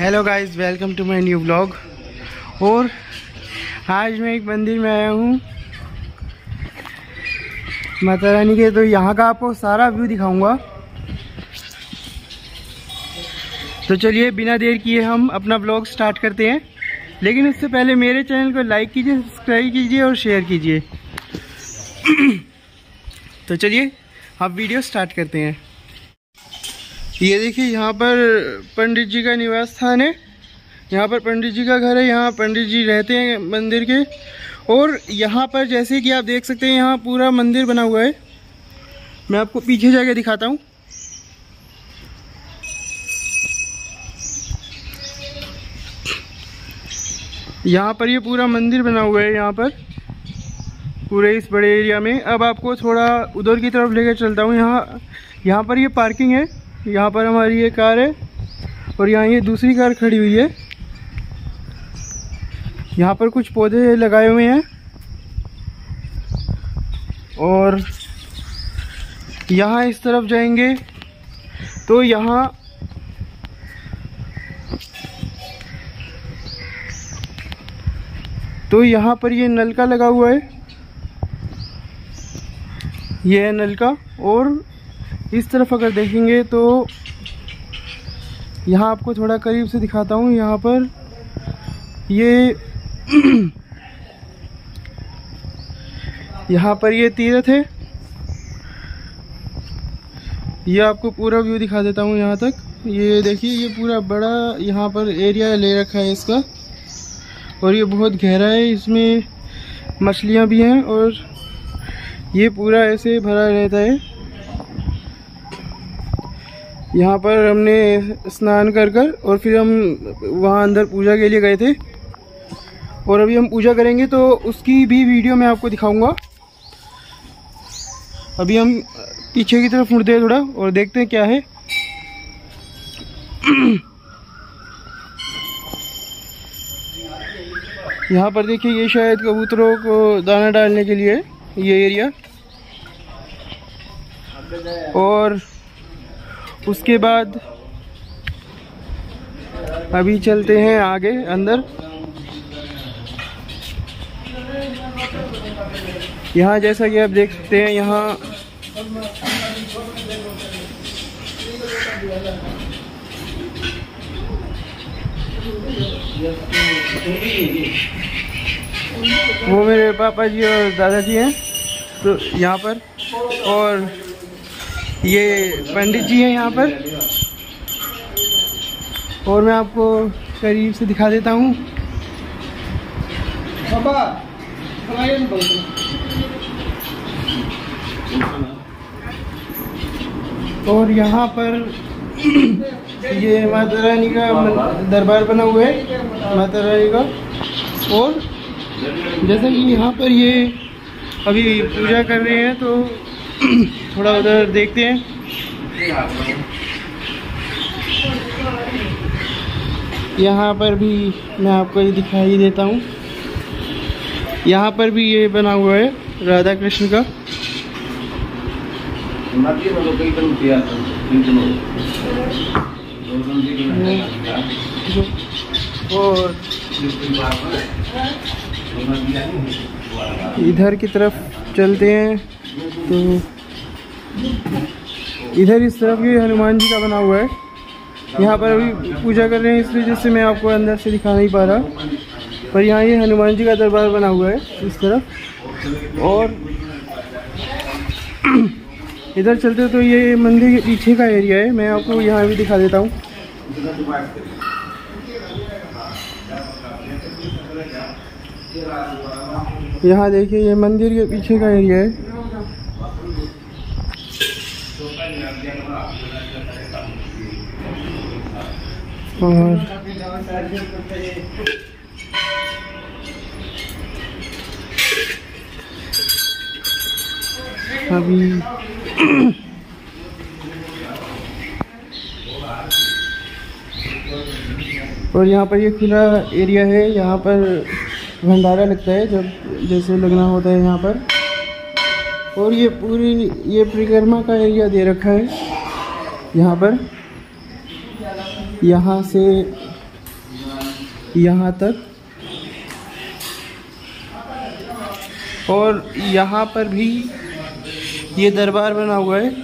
Hello guys, welcome to my new vlog. और आज मैं एक मंदिर में आया हूँ माता रानी के, तो यहाँ का आपको सारा व्यू दिखाऊंगा। तो चलिए बिना देर किए हम अपना व्लॉग स्टार्ट करते हैं। लेकिन उससे पहले मेरे चैनल को लाइक कीजिए, सब्सक्राइब कीजिए और शेयर कीजिए। तो चलिए अब वीडियो स्टार्ट करते हैं। ये देखिए, यहाँ पर पंडित जी का निवास स्थान है। यहाँ पर पंडित जी का घर है। यहाँ पंडित जी रहते हैं मंदिर के। और यहाँ पर जैसे कि आप देख सकते हैं, यहाँ पूरा मंदिर बना हुआ है। मैं आपको पीछे जाके दिखाता हूँ। यहाँ पर ये पूरा मंदिर बना हुआ है, यहाँ पर पूरे इस बड़े एरिया में। अब आपको थोड़ा उधर की तरफ लेकर चलता हूँ। यहाँ पर ये पार्किंग है। यहाँ पर हमारी ये कार है और यहाँ ये दूसरी कार खड़ी हुई है। यहाँ पर कुछ पौधे लगाए हुए हैं। और यहाँ इस तरफ जाएंगे तो यहाँ पर ये नलका लगा हुआ है। ये है नलका। और इस तरफ अगर देखेंगे तो यहाँ आपको थोड़ा करीब से दिखाता हूँ। यहाँ पर ये यहाँ पर ये तीर्थ है। ये आपको पूरा व्यू दिखा देता हूँ यहाँ तक। ये देखिए, ये पूरा बड़ा यहाँ पर एरिया ले रखा है इसका। और ये बहुत गहरा है, इसमें मछलियाँ भी हैं और ये पूरा ऐसे भरा रहता है। यहाँ पर हमने स्नान कर और फिर हम वहाँ अंदर पूजा के लिए गए थे। और अभी हम पूजा करेंगे तो उसकी भी वीडियो मैं आपको दिखाऊंगा। अभी हम पीछे की तरफ मुड़ते हैं थोड़ा और देखते हैं क्या है। यहाँ पर देखिए, ये शायद कबूतरों को दाना डालने के लिए ये एरिया। और उसके बाद अभी चलते हैं आगे अंदर। यहाँ जैसा कि आप देख सकते हैं, यहाँ वो मेरे पापा जी और दादाजी हैं तो यहाँ पर। और ये पंडित जी हैं यहाँ पर। और मैं आपको करीब से दिखा देता हूँ। और यहाँ पर ये माता रानी का दरबार बना हुआ है, माता रानी का। और जैसा कि यहाँ पर ये अभी पूजा कर रहे हैं तो थोड़ा उधर देखते हैं। यहाँ पर भी मैं आपको ये दिखाई देता हूँ। यहाँ पर भी ये बना हुआ है राधा कृष्ण का। और इधर की तरफ चलते हैं तो इधर इस तरफ ये हनुमान जी का बना हुआ है। यहाँ पर अभी पूजा कर रहे हैं, इस वजह से मैं आपको अंदर से दिखा नहीं पा रहा। पर यहाँ ये हनुमान जी का दरबार बना हुआ है इस तरफ। और इधर चलते तो ये मंदिर के पीछे का एरिया है। मैं आपको यहाँ भी दिखा देता हूँ। यहाँ देखिए, ये मंदिर के पीछे का एरिया है। और अभी और यहाँ पर ये खुला एरिया है। यहाँ पर भंडारा लगता है जब जैसे लगना होता है यहाँ पर। और ये पूरी ये परिक्रमा का एरिया दे रखा है यहाँ पर। यहाँ से यहाँ तक, और यहाँ पर भी ये दरबार बना हुआ है।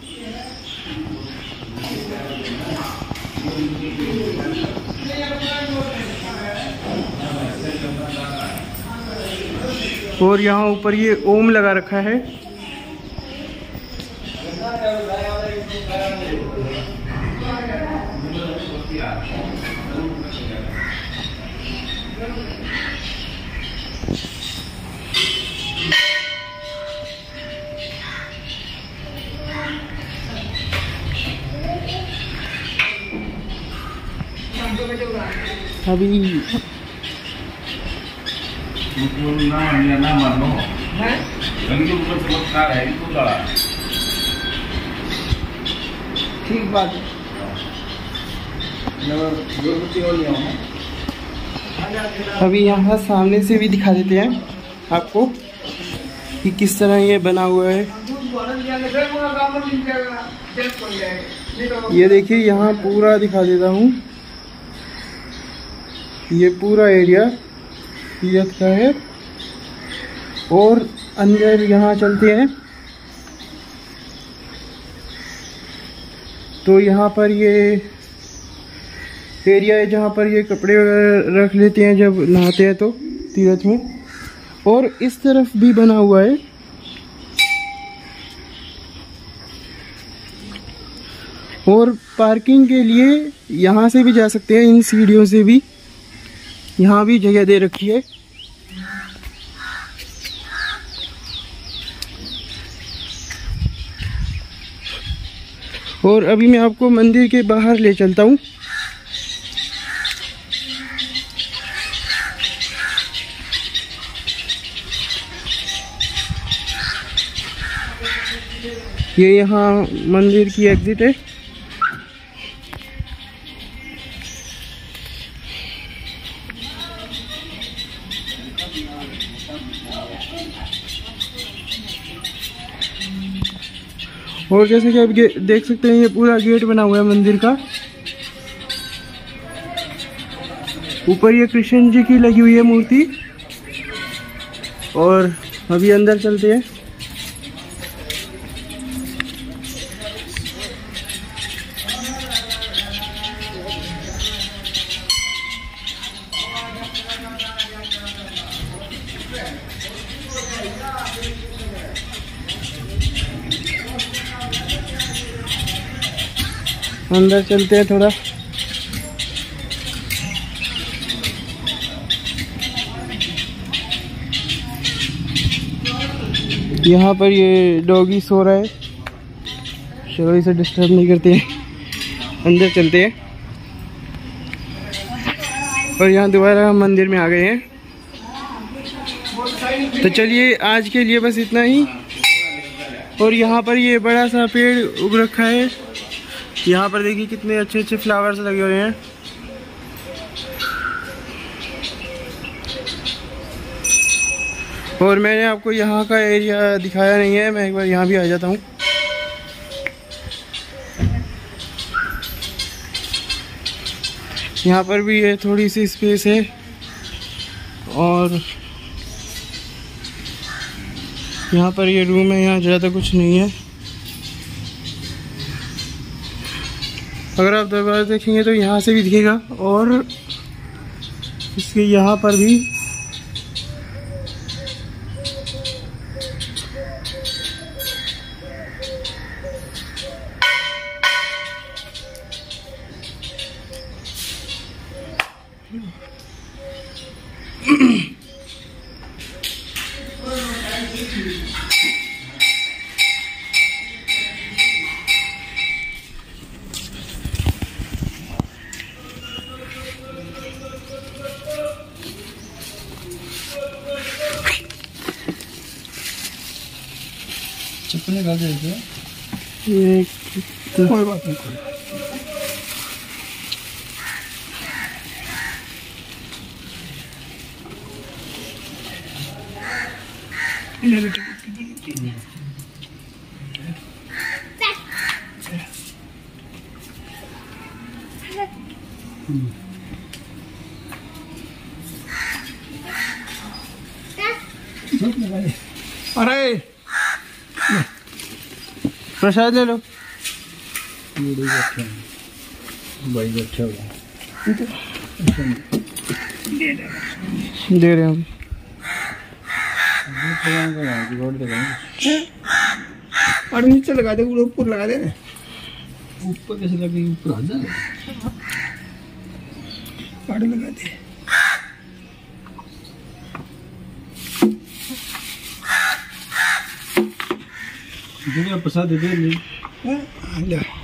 और यहाँ ऊपर ये ओम लगा रखा है। अभी ठीक बात है। अभी यहाँ सामने से भी दिखा देते हैं आपको कि किस तरह ये बना हुआ है। ये देखिए, यहाँ पूरा दिखा देता हूँ। ये पूरा एरिया तीर्थ का है। और अंदर यहाँ चलते हैं तो यहाँ पर ये एरिया है जहाँ पर ये कपड़े वगैरह रख लेते हैं जब नहाते हैं तो तीर्थ में। और इस तरफ भी बना हुआ है। और पार्किंग के लिए यहाँ से भी जा सकते हैं, इन सीढ़ियों से भी। यहाँ भी जगह दे रखी है। और अभी मैं आपको मंदिर के बाहर ले चलता हूँ। ये यहाँ मंदिर की एग्जिट है। और जैसे कि आप देख सकते हैं, ये पूरा गेट बना हुआ है मंदिर का। ऊपर ये कृष्ण जी की लगी हुई है मूर्ति। और अभी अंदर चलते हैं। अंदर चलते हैं थोड़ा। यहाँ पर ये डॉगी सो रहा है, चलो इसे डिस्टर्ब नहीं करते हैं, अंदर चलते हैं। और यहाँ दोबारा हम मंदिर में आ गए हैं। तो चलिए, आज के लिए बस इतना ही। और यहाँ पर ये बड़ा सा पेड़ उग रखा है। यहाँ पर देखिए कितने अच्छे अच्छे फ्लावर्स लगे हुए हैं। और मैंने आपको यहाँ का एरिया दिखाया नहीं है, मैं एक बार यहाँ भी आ जाता हूँ। यहाँ पर भी ये थोड़ी सी स्पेस है। और यहाँ पर ये रूम है, यहाँ ज़्यादा कुछ नहीं है। अगर आप दरबार देखेंगे तो यहाँ से भी दिखेगा। और इसके यहाँ पर भी चप्पल निकाल देते हैं। ये कोई बात नहीं, कोई अरे प्रसाद ले लो। भाई बैठे हो दे रहे हम। और नीचे लगा दे, ऊपर लगा दे। ऊपर कैसे लगे? ऊपर आ जाए, आड़े लगा दे। प्रसाद दे दे।